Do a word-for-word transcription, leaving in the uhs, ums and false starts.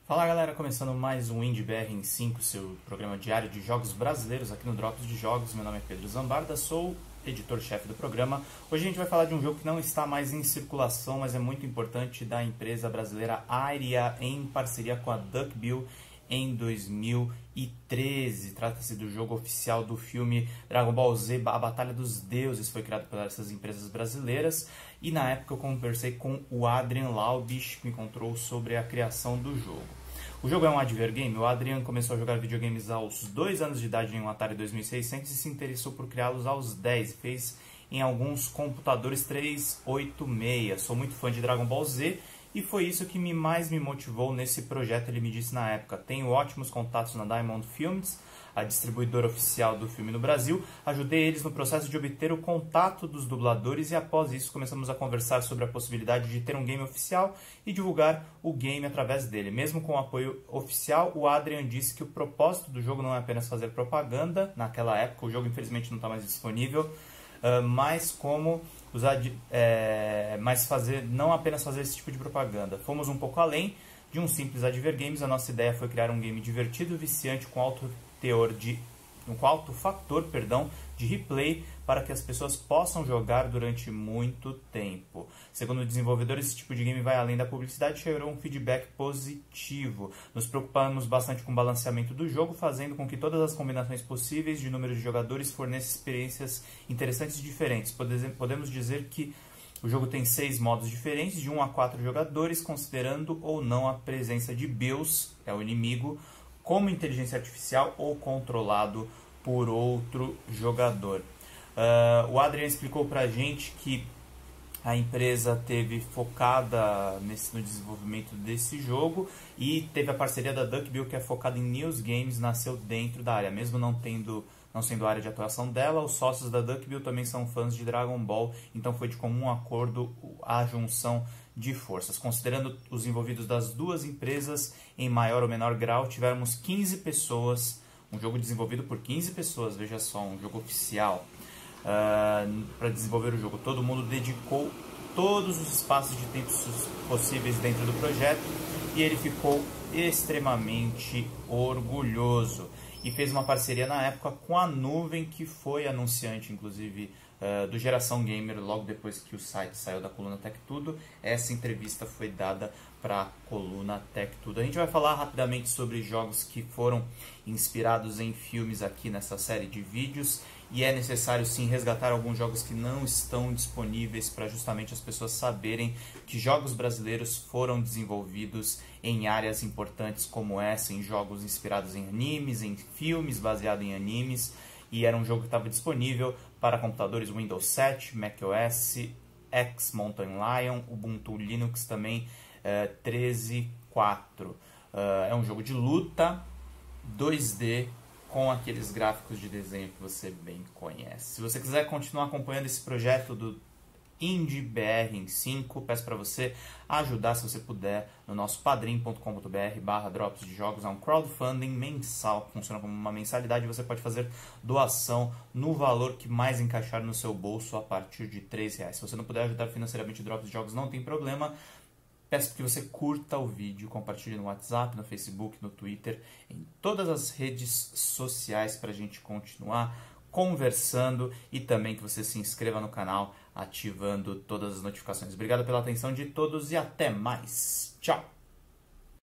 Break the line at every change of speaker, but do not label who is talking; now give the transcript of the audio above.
Fala galera, começando mais um Indie B R em cinco, seu programa diário de jogos brasileiros aqui no Drops de Jogos. Meu nome é Pedro Zambarda, sou editor-chefe do programa. Hoje a gente vai falar de um jogo que não está mais em circulação, mas é muito importante, da empresa brasileira Aria, em parceria com a Duckbill em dois mil e treze. Trata-se do jogo oficial do filme Dragon Ball Z, A Batalha dos Deuses. Foi criado por essas empresas brasileiras e na época eu conversei com o Adrian Laubich, que me contou sobre a criação do jogo. O jogo é um advergame. O Adrian começou a jogar videogames aos dois anos de idade em um Atari dois mil e seiscentos e se interessou por criá-los aos dez. Fez em alguns computadores trezentos e oitenta e seis. Sou muito fã de Dragon Ball Z e foi isso que me mais me motivou nesse projeto. Ele me disse na época: tenho ótimos contatos na Diamond Films, a distribuidora oficial do filme no Brasil. Ajudei eles no processo de obter o contato dos dubladores e após isso começamos a conversar sobre a possibilidade de ter um game oficial e divulgar o game através dele. Mesmo com o apoio oficial, o Adrian disse que o propósito do jogo não é apenas fazer propaganda. Naquela época o jogo infelizmente não está mais disponível, uh, mas como usar de, é, mas fazer, não apenas fazer esse tipo de propaganda. Fomos um pouco além de um simples advergames. A nossa ideia foi criar um game divertido, viciante, com alto teor de um alto fator, perdão, de replay para que as pessoas possam jogar durante muito tempo. Segundo o desenvolvedor, esse tipo de game vai além da publicidade e gerou um feedback positivo. Nos preocupamos bastante com o balanceamento do jogo, fazendo com que todas as combinações possíveis de número de jogadores forneçam experiências interessantes e diferentes. Podemos dizer que o jogo tem seis modos diferentes, de um a quatro jogadores, considerando ou não a presença de Bills, é o inimigo, como inteligência artificial ou controlado por outro jogador. Uh, o Adrian explicou pra gente que a empresa teve focada nesse, no desenvolvimento desse jogo e teve a parceria da Duckbill, que é focada em news games, nasceu dentro da área. Mesmo não tendo, não sendo a área de atuação dela, os sócios da Duckbill também são fãs de Dragon Ball, então foi de comum acordo a junção de forças. Considerando os envolvidos das duas empresas em maior ou menor grau, tivemos quinze pessoas, um jogo desenvolvido por quinze pessoas, veja só, um jogo oficial, uh, para desenvolver o jogo. Todo mundo dedicou todos os espaços de tempo possíveis dentro do projeto e ele ficou extremamente orgulhoso. E fez uma parceria na época com a Nuvem, que foi anunciante, inclusive, uh, do Geração Gamer, logo depois que o site saiu da coluna Tech Tudo. Essa entrevista foi dada para a coluna Tech Tudo. A gente vai falar rapidamente sobre jogos que foram inspirados em filmes aqui nessa série de vídeos. E é necessário sim resgatar alguns jogos que não estão disponíveis para justamente as pessoas saberem que jogos brasileiros foram desenvolvidos em áreas importantes como essa, em jogos inspirados em animes, em filmes baseados em animes. E era um jogo que estava disponível para computadores Windows sete, macOS, X Mountain Lion, Ubuntu Linux também, uh, treze ponto quatro. Uh, é um jogo de luta dois D, com aqueles gráficos de desenho que você bem conhece. Se você quiser continuar acompanhando esse projeto do Indie B R em cinco, peço para você ajudar, se você puder, no nosso padrim ponto com ponto br barra drops de jogos. É um crowdfunding mensal, funciona como uma mensalidade. Você pode fazer doação no valor que mais encaixar no seu bolso a partir de três reais. Se você não puder ajudar financeiramente Drops de Jogos, não tem problema. Peço que você curta o vídeo, compartilhe no WhatsApp, no Facebook, no Twitter, em todas as redes sociais para a gente continuar conversando e também que você se inscreva no canal ativando todas as notificações. Obrigado pela atenção de todos e até mais. Tchau!